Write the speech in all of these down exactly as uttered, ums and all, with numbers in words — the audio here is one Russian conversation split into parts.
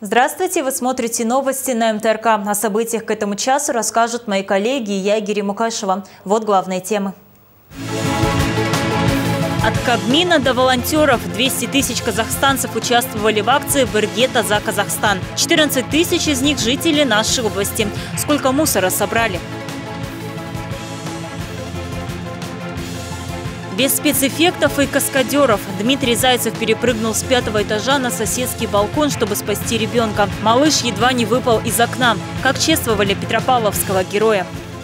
Здравствуйте! Вы смотрите новости на эм тэ эр ка. О событиях к этому часу расскажут мои коллеги и я, Гири Мукашева. Вот главные темы. От Кабмина до волонтеров двести тысяч казахстанцев участвовали в акции «Бірге за Казахстан». четырнадцать тысяч из них жители нашей области. Сколько мусора собрали? Без спецэффектов и каскадеров Дмитрий Зайцев перепрыгнул с пятого этажа на соседский балкон, чтобы спасти ребенка. Малыш едва не выпал из окна. Как чествовали петропавловского героя.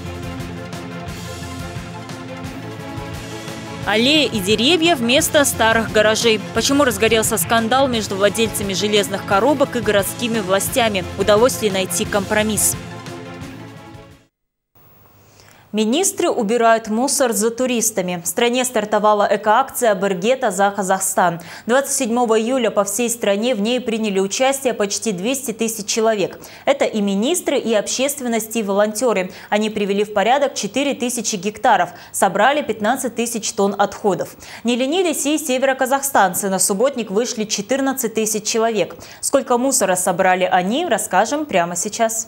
Аллеи и деревья вместо старых гаражей. Почему разгорелся скандал между владельцами железных коробок и городскими властями? Удалось ли найти компромисс? Министры убирают мусор за туристами. В стране стартовала экоакция «Бірге за Казахстан». двадцать седьмого июля по всей стране в ней приняли участие почти двести тысяч человек. Это и министры, и общественность, и волонтеры. Они привели в порядок четыре тысячи гектаров, собрали пятнадцать тысяч тонн отходов. Не ленились и североказахстанцы. На субботник вышли четырнадцать тысяч человек. Сколько мусора собрали они, расскажем прямо сейчас.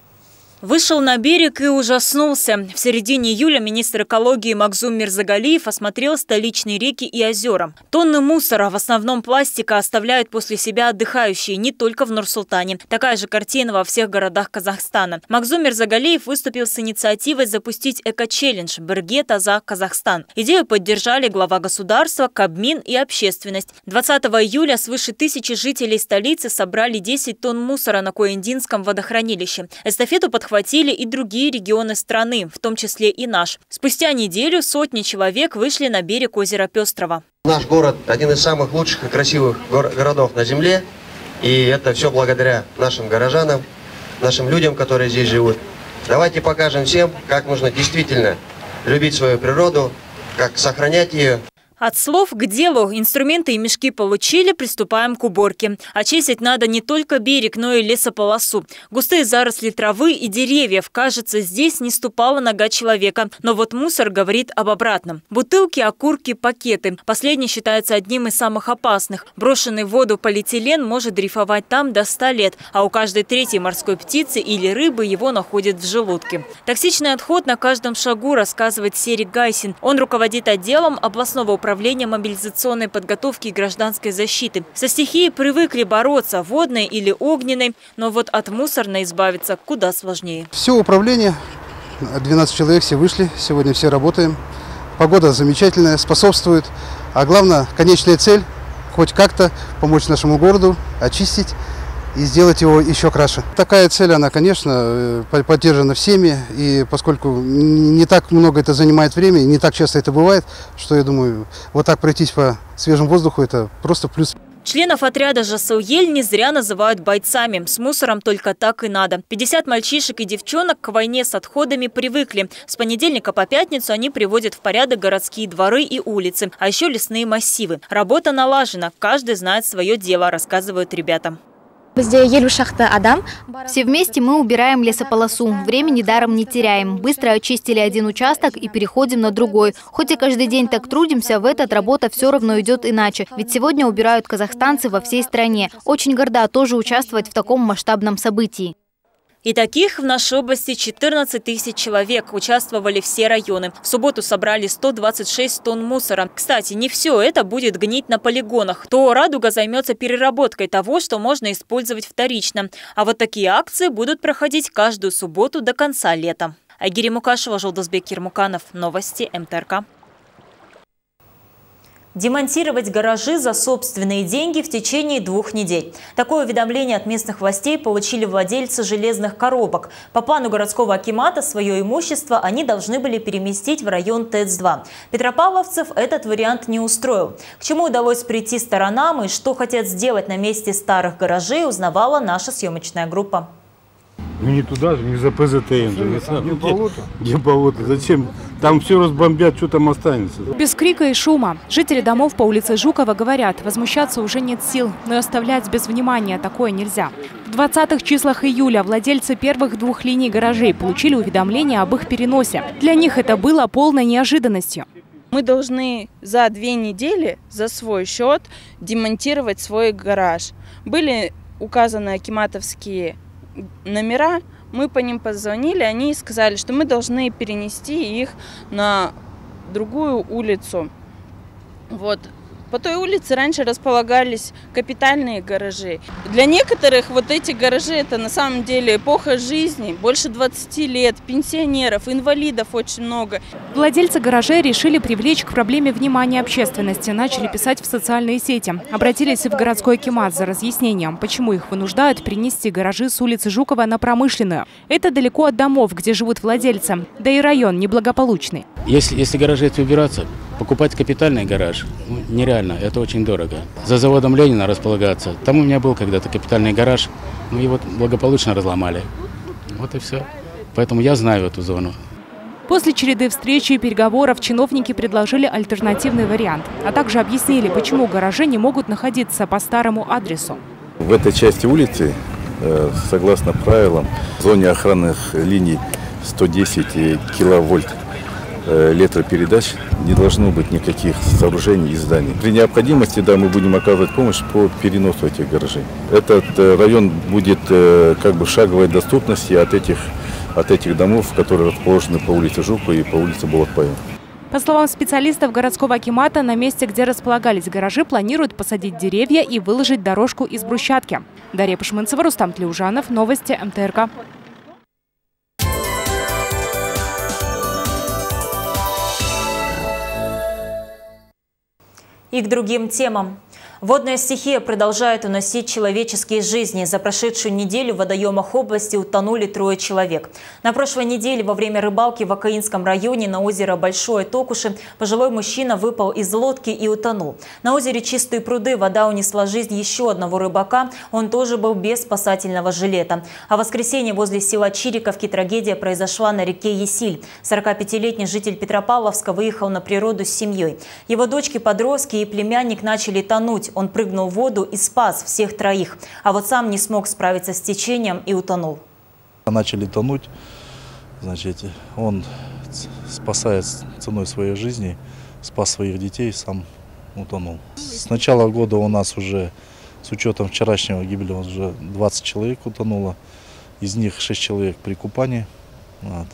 Вышел на берег и ужаснулся. В середине июля министр экологии Магзум Мирзагалиев осмотрел столичные реки и озера. Тонны мусора, в основном пластика, оставляют после себя отдыхающие не только в Нур-Султане. Такая же картина во всех городах Казахстана. Магзум Мирзагалиев выступил с инициативой запустить эко-челлендж «Бірге за Казахстан». Идею поддержали глава государства, Кабмин и общественность. двадцатого июля свыше тысячи жителей столицы собрали десять тонн мусора на Коендинском водохранилище. Эстафету подхватили Хватили и другие регионы страны, в том числе и наш. Спустя неделю сотни человек вышли на берег озера Пестрого. Наш город один из самых лучших и красивых гор городов на земле. И это все благодаря нашим горожанам, нашим людям, которые здесь живут. Давайте покажем всем, как нужно действительно любить свою природу, как сохранять ее. От слов к делу. Инструменты и мешки получили, приступаем к уборке. Очистить надо не только берег, но и лесополосу. Густые заросли травы и деревьев. Кажется, здесь не ступала нога человека. Но вот мусор говорит об обратном. Бутылки, окурки, пакеты. Последний считается одним из самых опасных. Брошенный в воду полиэтилен может дрейфовать там до ста лет. А у каждой третьей морской птицы или рыбы его находят в желудке. Токсичный отход на каждом шагу, рассказывает Серик Гайсин. Он руководит отделом областного управления Управление мобилизационной подготовки и гражданской защиты. Со стихией привыкли бороться, водной или огненной, но вот от мусорной избавиться куда сложнее. Все управление, двенадцать человек, все вышли, сегодня все работаем. Погода замечательная, способствует, а главное, конечная цель – хоть как-то помочь нашему городу очистить и сделать его еще краше. Такая цель, она, конечно, поддержана всеми, и поскольку не так много это занимает времени, не так часто это бывает, что я думаю, вот так пройтись по свежему воздуху – это просто плюс. Членов отряда «Жасылъел» не зря называют бойцами. С мусором только так и надо. пятьдесят мальчишек и девчонок к войне с отходами привыкли. С понедельника по пятницу они приводят в порядок городские дворы и улицы, а еще лесные массивы. Работа налажена, каждый знает свое дело, рассказывают ребята. Все вместе мы убираем лесополосу. Времени даром не теряем. Быстро очистили один участок и переходим на другой. Хоть и каждый день так трудимся, в этот работа все равно идет иначе. Ведь сегодня убирают казахстанцы во всей стране. Очень горда тоже участвовать в таком масштабном событии. И таких в нашей области четырнадцать тысяч человек. Участвовали все районы. В субботу собрали сто двадцать шесть тонн мусора. Кстати, не все это будет гнить на полигонах. То «Радуга» займется переработкой того, что можно использовать вторично. А вот такие акции будут проходить каждую субботу до конца лета. Гири Мукашева, Жолдозбек Ермуканов. Новости эм тэ эр ка. Демонтировать гаражи за собственные деньги в течение двух недель. Такое уведомление от местных властей получили владельцы железных коробок. По плану городского акимата свое имущество они должны были переместить в район ТЭЦ два. Петропавловцев этот вариант не устроил. К чему удалось прийти сторонам и что хотят сделать на месте старых гаражей, узнавала наша съемочная группа. Ну не туда же, не за пэ зэ тэ эн. Не болото. Не болото. Зачем? Там все разбомбят, что там останется. Без крика и шума. Жители домов по улице Жукова говорят, возмущаться уже нет сил, но и оставлять без внимания такое нельзя. В двадцатых числах июля владельцы первых двух линий гаражей получили уведомление об их переносе. Для них это было полной неожиданностью. Мы должны за две недели за свой счет демонтировать свой гараж. Были указаны акиматовские номера, мы по ним позвонили, они сказали, что мы должны перенести их на другую улицу. Вот. По той улице раньше располагались капитальные гаражи. Для некоторых вот эти гаражи — это на самом деле эпоха жизни. Больше двадцати лет, пенсионеров, инвалидов очень много. Владельцы гаражей решили привлечь к проблеме внимание общественности. Начали писать в социальные сети. Обратились в городской акимат за разъяснением, почему их вынуждают перенести гаражи с улицы Жукова на Промышленную. Это далеко от домов, где живут владельцы. Да и район неблагополучный. Если, если гаражи эти убираться, покупать капитальный гараж ну, нереально, это очень дорого. За заводом Ленина располагаться. Там у меня был когда-то капитальный гараж, ну его благополучно разломали. Вот и все. Поэтому я знаю эту зону. После череды встреч и переговоров чиновники предложили альтернативный вариант, а также объяснили, почему гаражи не могут находиться по старому адресу. В этой части улицы, согласно правилам, в зоне охранных линий сто десять киловольт электропередач не должно быть никаких сооружений и зданий. При необходимости, да, мы будем оказывать помощь по переносу этих гаражей. Этот район будет как бы в шаговой доступности от этих, от этих домов, которые расположены по улице Жукова и по улице Болотпаева. По словам специалистов городского акимата, на месте, где располагались гаражи, планируют посадить деревья и выложить дорожку из брусчатки. Дарья Пашманцева, Рустам Тлеужанов, новости эм тэ эр ка. И к другим темам. Водная стихия продолжает уносить человеческие жизни. За прошедшую неделю в водоемах области утонули трое человек. На прошлой неделе во время рыбалки в Акаинском районе на озеро Большое Токуши пожилой мужчина выпал из лодки и утонул. На озере Чистые пруды вода унесла жизнь еще одного рыбака. Он тоже был без спасательного жилета. А в воскресенье возле села Чириковки трагедия произошла на реке Есиль. сорокапятилетний житель Петропавловска выехал на природу с семьей. Его дочки-подростки и племянник начали тонуть. Он прыгнул в воду и спас всех троих. А вот сам не смог справиться с течением и утонул. Начали тонуть. Значит, он, спасая ценой своей жизни, спас своих детей, сам утонул. С начала года у нас уже, с учетом вчерашнего гибели, уже двадцать человек утонуло. Из них шесть человек при купании. Вот.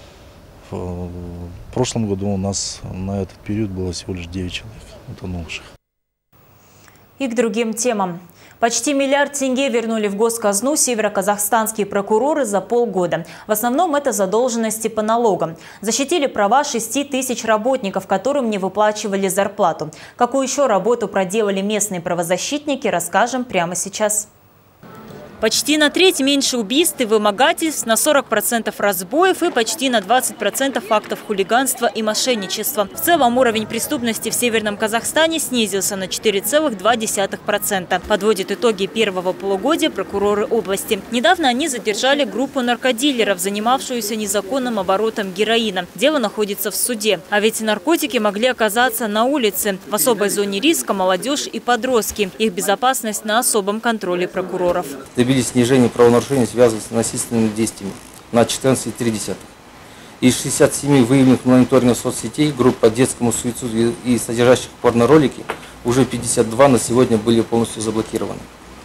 В прошлом году у нас на этот период было всего лишь девять человек утонувших. И к другим темам. Почти миллиард тенге вернули в госказну североказахстанские прокуроры за полгода. В основном это задолженности по налогам. Защитили права шести тысяч работников, которым не выплачивали зарплату. Какую еще работу проделали местные правозащитники, расскажем прямо сейчас. Почти на треть меньше убийств и вымогательств, на сорок процентов разбоев и почти на двадцать процентов фактов хулиганства и мошенничества. В целом уровень преступности в Северном Казахстане снизился на четыре целых два десятых процента. Подводят итоги первого полугодия прокуроры области. Недавно они задержали группу наркодилеров, занимавшуюся незаконным оборотом героина. Дело находится в суде. А ведь наркотики могли оказаться на улице. В особой зоне риска молодежь и подростки. Их безопасность на особом контроле прокуроров. Снижение правонарушений, связанных с насильственными действиями, на четырнадцать целых три десятых. Из шестидесяти семи выявленных мониторингов соцсетей групп по детскому суициду и содержащих порноролики уже пятьдесят два на сегодня были полностью заблокированы.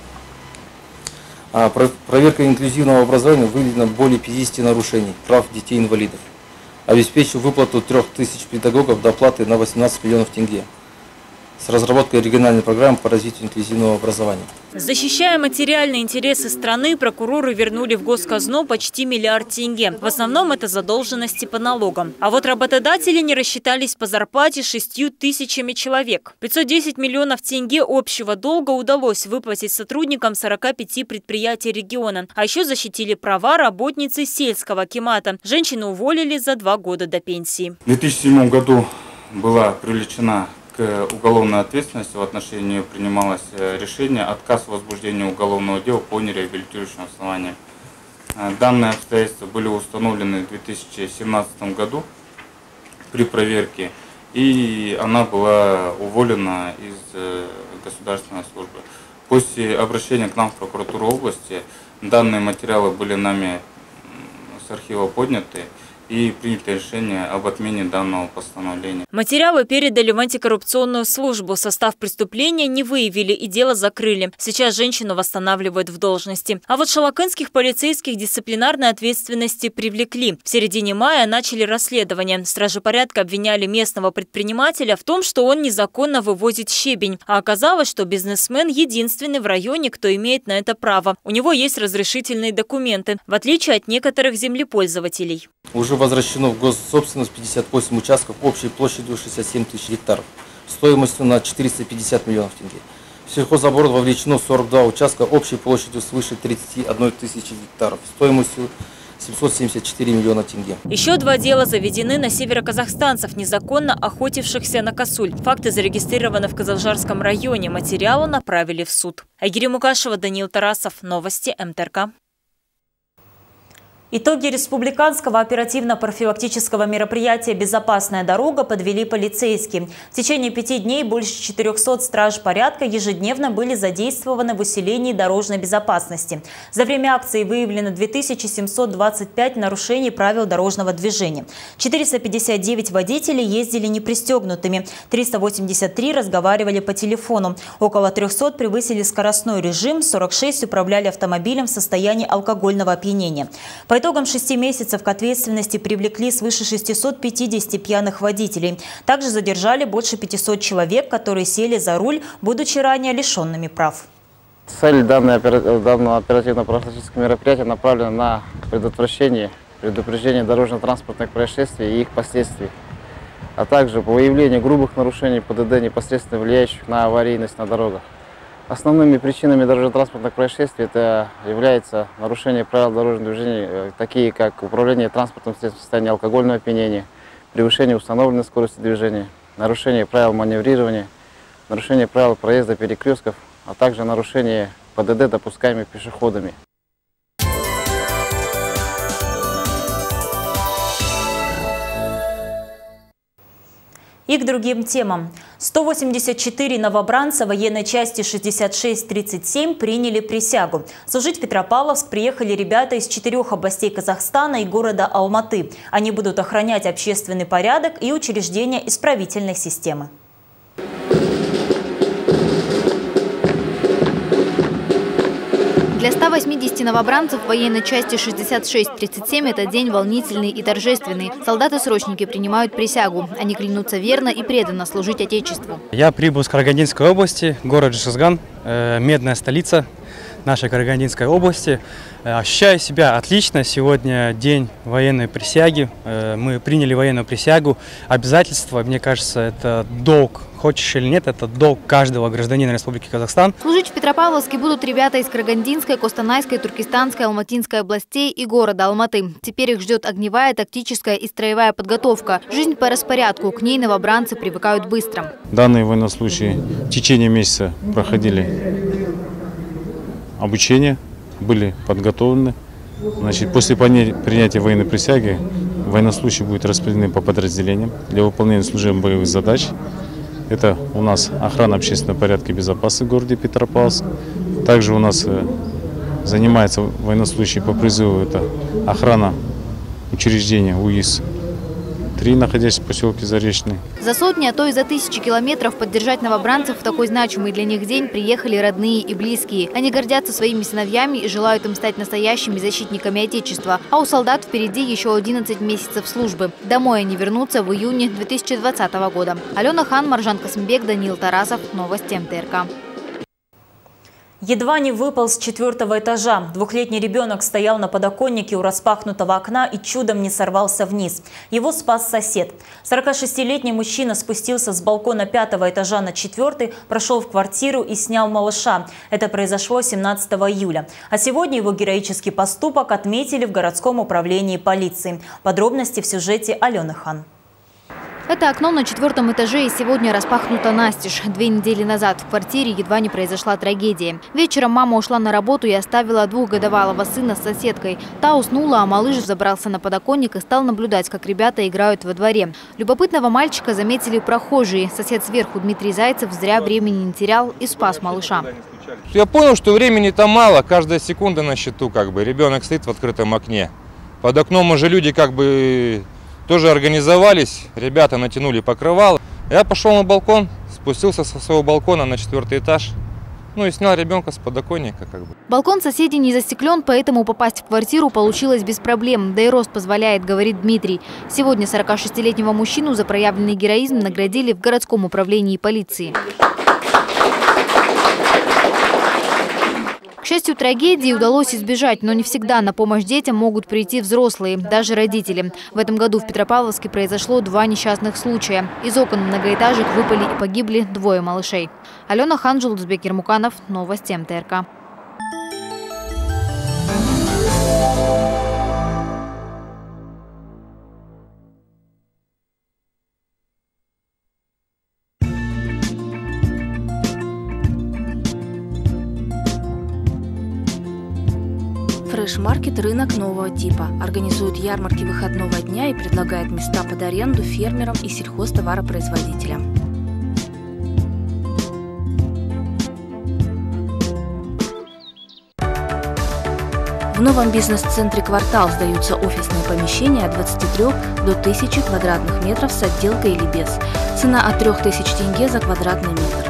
А проверка инклюзивного образования выявлено более пятидесяти нарушений прав детей-инвалидов. Обеспечил выплату трех тысяч педагогов доплаты на восемнадцать миллионов тенге. С разработкой региональной программы по развитию инклюзивного образования. Защищая материальные интересы страны, прокуроры вернули в госказну почти миллиард тенге. В основном это задолженности по налогам. А вот работодатели не рассчитались по зарплате шестью тысячами человек. пятьсот десять миллионов тенге общего долга удалось выплатить сотрудникам сорока пяти предприятий региона. А еще защитили права работницы сельского акимата. Женщину уволили за два года до пенсии. В две тысячи седьмом году была привлечена к уголовной ответственности, в отношении нее принималось решение отказ в возбуждении уголовного дела по нереабилитирующим основаниям. Данные обстоятельства были установлены в две тысячи семнадцатом году при проверке, и она была уволена из государственной службы. После обращения к нам в прокуратуру области данные материалы были нами с архива подняты, и принято решение об отмене данного постановления. Материалы передали в антикоррупционную службу. Состав преступления не выявили и дело закрыли. Сейчас женщину восстанавливают в должности. А вот шалакынских полицейских дисциплинарной ответственности привлекли. В середине мая начали расследование. Стражи порядка обвиняли местного предпринимателя в том, что он незаконно вывозит щебень. А оказалось, что бизнесмен единственный в районе, кто имеет на это право. У него есть разрешительные документы, в отличие от некоторых землепользователей. Уже возвращено в госсобственность пятьдесят восемь участков общей площадью шестьдесят семь тысяч гектаров, стоимостью на четыреста пятьдесят миллионов тенге. В сельхозоборот вовлечено сорок два участка общей площадью свыше тридцати одной тысячи гектаров, стоимостью семьсот семьдесят четыре миллиона тенге. Еще два дела заведены на североказахстанцев, незаконно охотившихся на косуль. Факты зарегистрированы в Кызылжарском районе. Материалы направили в суд. Айгири Мукашева, Даниил Тарасов. Новости эм тэ эр ка. Итоги республиканского оперативно-профилактического мероприятия «Безопасная дорога» подвели полицейские. В течение пяти дней больше четырёхсот страж порядка ежедневно были задействованы в усилении дорожной безопасности. За время акции выявлено две тысячи семьсот двадцать пять нарушений правил дорожного движения. четыреста пятьдесят девять водителей ездили непристегнутыми, триста восемьдесят три разговаривали по телефону, около трёхсот превысили скоростной режим, сорок шесть управляли автомобилем в состоянии алкогольного опьянения. По итогам шести месяцев к ответственности привлекли свыше шестисот пятидесяти пьяных водителей. Также задержали больше пятисот человек, которые сели за руль, будучи ранее лишенными прав. Цель данного оперативно-профилактического мероприятия направлена на предотвращение, предупреждение дорожно-транспортных происшествий и их последствий, а также по выявлению грубых нарушений пэ дэ дэ, непосредственно влияющих на аварийность на дорогах. Основными причинами дорожно-транспортных происшествий это является нарушение правил дорожного движения, такие как управление транспортным средством в состоянии алкогольного опьянения, превышение установленной скорости движения, нарушение правил маневрирования, нарушение правил проезда перекрестков, а также нарушение пэ дэ дэ, допускаемых пешеходами. И к другим темам. сто восемьдесят четыре новобранца военной части шестьдесят шесть тридцать семь приняли присягу. Служить в Петропавловск приехали ребята из четырех областей Казахстана и города Алматы. Они будут охранять общественный порядок и учреждения исправительной системы. Для ста восьмидесяти новобранцев военной части шестьдесят шесть тридцать семь это день волнительный и торжественный. Солдаты-срочники принимают присягу. Они клянутся верно и преданно служить Отечеству. Я прибыл с Карагандинской области, город Жезказган, э, медная столица нашей Карагандинской области. Ощущаю себя отлично. Сегодня день военной присяги. Мы приняли военную присягу. Обязательства, мне кажется, это долг. Хочешь или нет, это долг каждого гражданина Республики Казахстан. Служить в Петропавловске будут ребята из Карагандинской, Костанайской, Туркестанской, Алматинской областей и города Алматы. Теперь их ждет огневая, тактическая и строевая подготовка. Жизнь по распорядку. К ней новобранцы привыкают быстро. Данные военнослужащие в течение месяца проходили обучение, были подготовлены. Значит, после принятия военной присяги военнослужащие будут распределены по подразделениям для выполнения служебных боевых задач. Это у нас охрана общественного порядка и безопасности в городе Петропавловск. Также у нас занимается военнослужащий по призыву, это охрана учреждения УИС три, находящийся в поселке Заречный. За сотни, а то и за тысячи километров поддержать новобранцев в такой значимый для них день приехали родные и близкие. Они гордятся своими сыновьями и желают им стать настоящими защитниками Отечества. А у солдат впереди еще одиннадцать месяцев службы. Домой они вернутся в июне две тысячи двадцатого года. Алена Хан, Маржан Касымбек, Даниил Тарасов. Новости эм тэ эр ка. Едва не выпал с четвертого этажа. Двухлетний ребенок стоял на подоконнике у распахнутого окна и чудом не сорвался вниз. Его спас сосед. сорокашестилетний мужчина спустился с балкона пятого этажа на четвертый, прошел в квартиру и снял малыша. Это произошло семнадцатого июля. А сегодня его героический поступок отметили в городском управлении полиции. Подробности в сюжете Алены Хан. Это окно на четвертом этаже и сегодня распахнуто настежь. Две недели назад в квартире едва не произошла трагедия. Вечером мама ушла на работу и оставила двухгодовалого сына с соседкой. Та уснула, а малыш забрался на подоконник и стал наблюдать, как ребята играют во дворе. Любопытного мальчика заметили прохожие. Сосед сверху Дмитрий Зайцев зря времени не терял и спас малыша. Я понял, что времени там мало, каждая секунда на счету, как бы. Ребенок стоит в открытом окне. Под окном уже люди как бы тоже организовались, ребята натянули покрывало. Я пошел на балкон, спустился со своего балкона на четвертый этаж. Ну и снял ребенка с подоконника как бы. Балкон соседей не застеклен, поэтому попасть в квартиру получилось без проблем. Да и рост позволяет, говорит Дмитрий. Сегодня сорокашестилетнего мужчину за проявленный героизм наградили в городском управлении полиции. К счастью, трагедии удалось избежать, но не всегда на помощь детям могут прийти взрослые, даже родители. В этом году в Петропавловске произошло два несчастных случая. Из окон многоэтажек выпали и погибли двое малышей. Алена Ханжул, Узбек Ермуканов, новости эм тэ эр ка. Фреш-маркет «Рынок» нового типа. Организует ярмарки выходного дня и предлагает места под аренду фермерам и сельхозтоваропроизводителям. В новом бизнес-центре «Квартал» сдаются офисные помещения от двадцати трёх до тысячи квадратных метров с отделкой или без. Цена от трёх тысяч тенге за квадратный метр.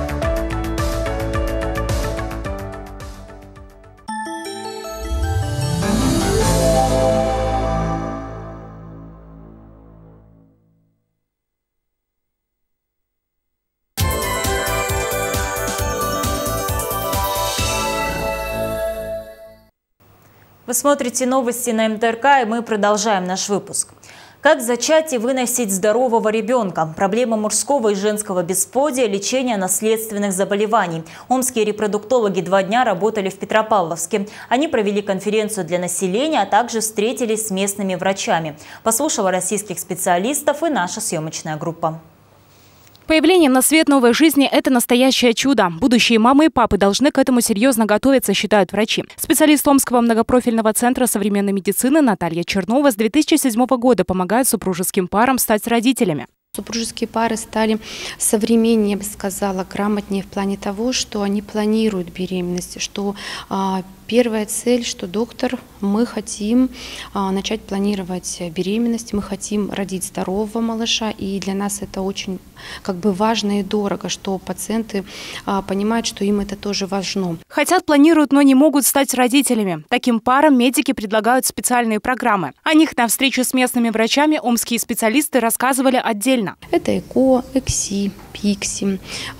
Вы смотрите новости на эм тэ эр ка, и мы продолжаем наш выпуск. Как зачать и выносить здорового ребенка? Проблема мужского и женского бесплодия, лечение наследственных заболеваний. Омские репродуктологи два дня работали в Петропавловске. Они провели конференцию для населения, а также встретились с местными врачами. Послушала российских специалистов и наша съемочная группа. Появление на свет новой жизни – это настоящее чудо. Будущие мамы и папы должны к этому серьезно готовиться, считают врачи. Специалист Омского многопрофильного центра современной медицины Наталья Чернова с две тысячи седьмого года помогает супружеским парам стать родителями. Супружеские пары стали современнее, я бы сказала, грамотнее в плане того, что они планируют беременность, что а, первая цель, что доктор, мы хотим а, начать планировать беременность, мы хотим родить здорового малыша, и для нас это очень как бы важно и дорого, что пациенты а, понимают, что им это тоже важно. Хотят, планируют, но не могут стать родителями. Таким парам медики предлагают специальные программы. О них на встрече с местными врачами омские специалисты рассказывали отдельно. Это ЭКО, ЭКСИ, ПИКСИ,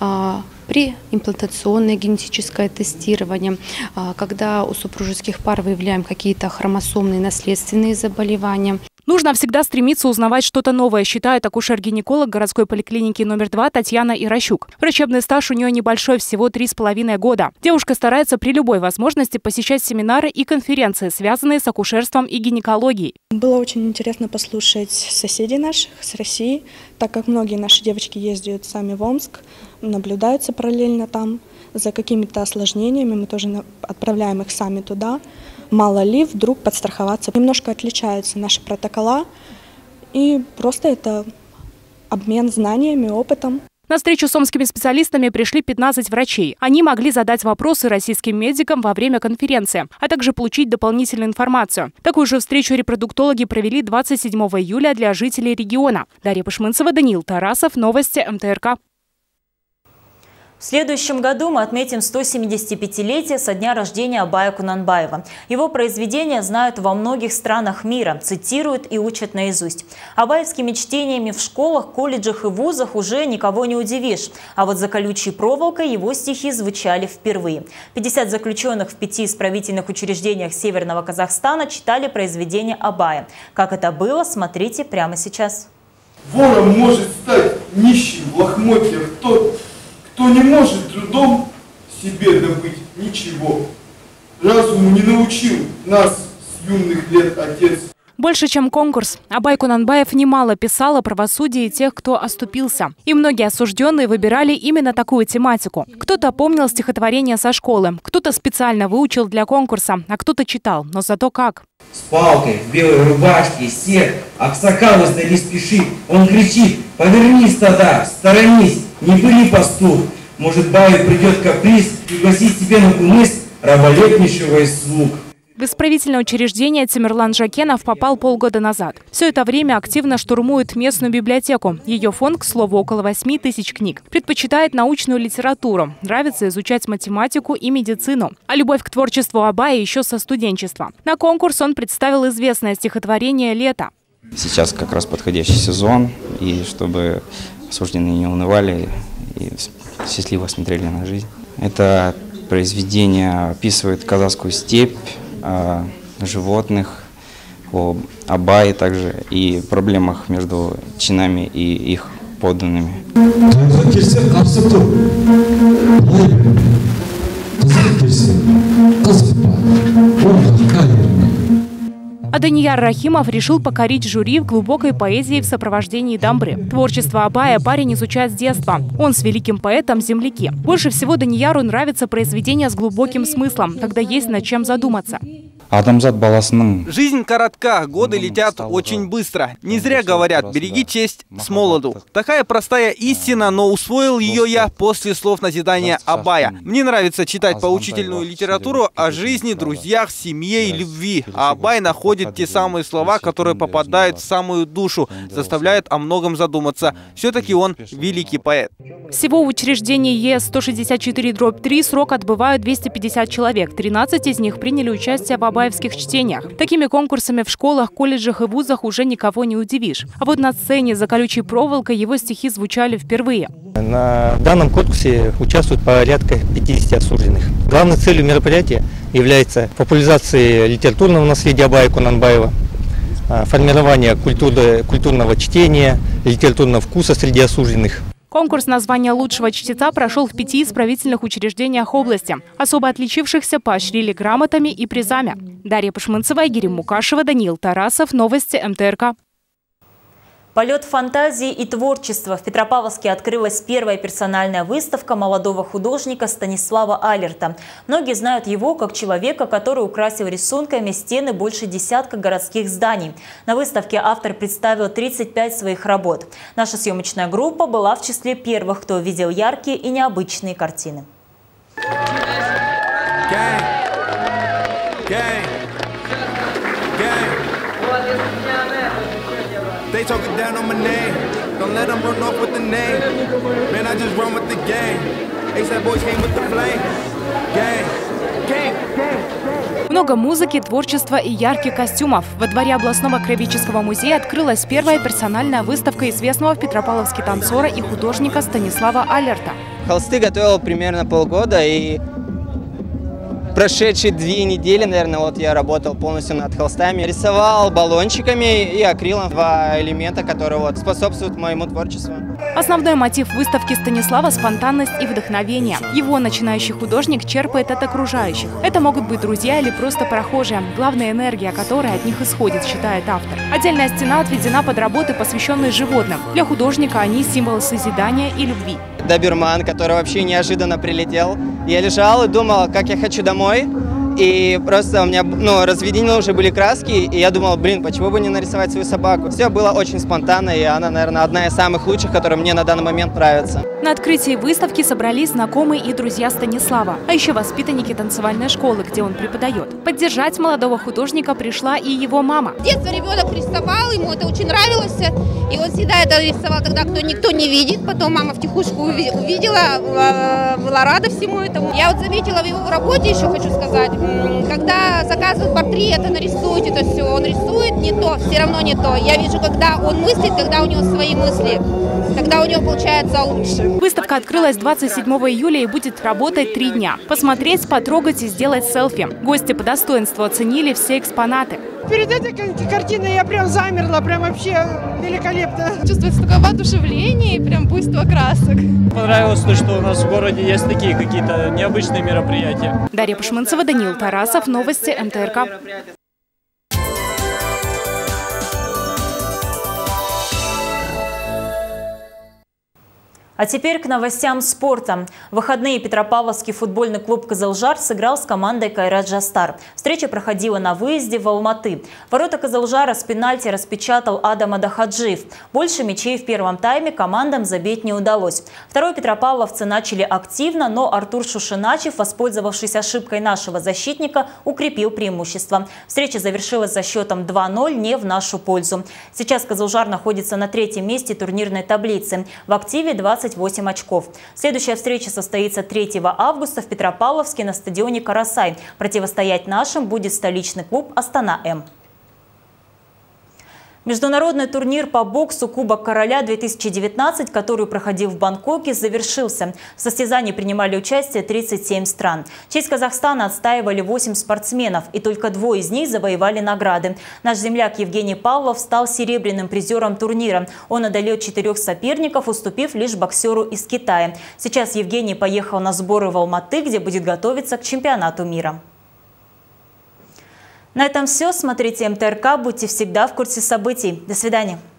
преимплантационное генетическое тестирование, когда у супружеских пар выявляем какие-то хромосомные наследственные заболевания. Нужно всегда стремиться узнавать что-то новое, считает акушер-гинеколог городской поликлиники номер два Татьяна Ирощук. Врачебный стаж у нее небольшой, всего три с половиной года. Девушка старается при любой возможности посещать семинары и конференции, связанные с акушерством и гинекологией. Было очень интересно послушать соседей наших с России, так как многие наши девочки ездят сами в Омск, наблюдаются параллельно там за какими-то осложнениями, мы тоже отправляем их сами туда. Мало ли, вдруг подстраховаться. Немножко отличаются наши протокола, и просто это обмен знаниями, опытом. На встречу с омскими специалистами пришли пятнадцать врачей. Они могли задать вопросы российским медикам во время конференции, а также получить дополнительную информацию. Такую же встречу репродуктологи провели двадцать седьмого июля для жителей региона. Дарья Пашмынцева, Даниил Тарасов, новости эм тэ эр ка. В следующем году мы отметим сто семидесятипятилетие со дня рождения Абая Кунанбаева. Его произведения знают во многих странах мира, цитируют и учат наизусть. Абаевскими чтениями в школах, колледжах и вузах уже никого не удивишь. А вот за колючей проволокой его стихи звучали впервые. пятьдесят заключенных в пяти исправительных учреждениях Северного Казахстана читали произведения Абая. Как это было, смотрите прямо сейчас. Вором может стать нищим в лохмотьях тот, кто не может трудом себе добыть ничего. Разум не научил нас с юных лет отец. Больше, чем конкурс. Абай Кунанбаев немало писал о правосудии тех, кто оступился. И многие осужденные выбирали именно такую тематику. Кто-то помнил стихотворение со школы, кто-то специально выучил для конкурса, а кто-то читал. Но зато как. С палкой в белой рубашке сед, Аксакал издали спешит. Он кричит: повернись, стада, сторонись, не были пастух. Может, Баю придет каприз, пригласить тебе на кумыс раболепнейшего из слуг. В исправительное учреждение Тимирлан Жакенов попал полгода назад. Все это время активно штурмует местную библиотеку. Ее фонд, к слову, около восьми тысяч книг. Предпочитает научную литературу. Нравится изучать математику и медицину. А любовь к творчеству Абая еще со студенчества. На конкурс он представил известное стихотворение «Лето». Сейчас как раз подходящий сезон, и чтобы осужденные не унывали и счастливо смотрели на жизнь. Это произведение описывает казахскую степь, животных, о Абае также и проблемах между чинами и их подданными. А Данияр Рахимов решил покорить жюри в глубокой поэзии в сопровождении дамбры. Творчество Абая парень изучает с детства. Он с великим поэтом земляки. Больше всего Данияру нравятся произведения с глубоким смыслом, когда есть над чем задуматься. Жизнь коротка, годы летят очень быстро. Не зря говорят, береги честь с молоду. Такая простая истина, но усвоил ее я после слов назидания Абая. Мне нравится читать поучительную литературу о жизни, друзьях, семье и любви. А Абай находит те самые слова, которые попадают в самую душу, заставляют о многом задуматься. Все-таки он великий поэт. Всего в учреждении Е сто шестьдесят четыре дробь три срок отбывают двести пятьдесят человек. тринадцать из них приняли участие в абаевских чтениях. Такими конкурсами в школах, колледжах и вузах уже никого не удивишь. А вот на сцене за колючей проволокой его стихи звучали впервые. На данном конкурсе участвует порядка пятидесяти осужденных. Главной целью мероприятия является популяризация литературного наследия Абая Кунанбаева, формирование культуры, культурного чтения, литературного вкуса среди осужденных. Конкурс на звание лучшего чтеца прошел в пяти исправительных учреждениях области. Особо отличившихся поощрили грамотами и призами. Дарья Пашманцева, Игорь Мукашева, Даниил Тарасов. Новости эм тэ эр ка. Полет фантазии и творчества. В Петропавловске открылась первая персональная выставка молодого художника Станислава Алерта. Многие знают его как человека, который украсил рисунками стены больше десятка городских зданий. На выставке автор представил тридцать пять своих работ. Наша съемочная группа была в числе первых, кто увидел яркие и необычные картины. They talking down on my name. Don't let them run off with the name. Man, I just run with the game. A$ap boys came with the flame. Gang, gang, gang. Много музыки, творчества и ярких костюмов. Во дворе областного краеведческого музея открылась первая персональная выставка известного в Петропавловске танцора и художника Станислава Алерта. Холсты готовил примерно полгода, и прошедшие две недели, наверное, вот я работал полностью над холстами. Рисовал баллончиками и акрилом, два элемента, которые вот способствуют моему творчеству. Основной мотив выставки Станислава – спонтанность и вдохновение. Его начинающий художник черпает от окружающих. Это могут быть друзья или просто прохожие. Главная энергия, которая от них исходит, считает автор. Отдельная стена отведена под работы, посвященные животным. Для художника они – символ созидания и любви. Доберман, который вообще неожиданно прилетел. Я лежал и думал, как я хочу домой. И просто у меня ну, разведены уже были краски, и я думал, блин, почему бы не нарисовать свою собаку. Все было очень спонтанно, и она, наверное, одна из самых лучших, которые мне на данный момент нравится. На открытии выставки собрались знакомые и друзья Станислава, а еще воспитанники танцевальной школы, где он преподает. Поддержать молодого художника пришла и его мама. С детства ребенок рисовал, ему это очень нравилось, и он всегда это рисовал тогда, кто никто не видит. Потом мама втихушку увидела, была рада всему этому. Я вот заметила в его работе, еще хочу сказать, когда заказывают портреты, нарисуйте, то все, он рисует не то, все равно не то. Я вижу, когда он мыслит, когда у него свои мысли, тогда у него получается лучше. Выставка открылась двадцать седьмого июля и будет работать три дня. Посмотреть, потрогать и сделать селфи. Гости по достоинству оценили все экспонаты. Перед этой картиной я прям замерла, прям вообще великолепно. Чувствуется такое воодушевление и прям буйство красок. Понравилось то, что у нас в городе есть такие какие-то необычные мероприятия. Дарья Пашманцева, Даниил Тарасов, новости эм тэ эр ка. А теперь к новостям спорта. В выходные Петропавловский футбольный клуб «Кызылжар» сыграл с командой «Кайрат-Жастар». Встреча проходила на выезде в Алматы. Ворота «Кызылжара» с пенальти распечатал Адам Адахаджиев. Больше мячей в первом тайме командам забить не удалось. Второй петропавловцы начали активно, но Артур Шушиначев, воспользовавшись ошибкой нашего защитника, укрепил преимущество. Встреча завершилась за счетом два ноль не в нашу пользу. Сейчас «Кызылжар» находится на третьем месте турнирной таблицы. В активе двадцать восемь очков. Следующая встреча состоится третьего августа в Петропавловске на стадионе «Карасай». Противостоять нашим будет столичный клуб «Астана-М». Международный турнир по боксу «Кубок Короля-две тысячи девятнадцать», который проходил в Бангкоке, завершился. В состязании принимали участие тридцать семь стран. Честь Казахстана отстаивали восемь спортсменов, и только двое из них завоевали награды. Наш земляк Евгений Павлов стал серебряным призером турнира. Он одолел четырех соперников, уступив лишь боксеру из Китая. Сейчас Евгений поехал на сборы в Алматы, где будет готовиться к чемпионату мира. На этом все. Смотрите МТРК, будьте всегда в курсе событий. До свидания.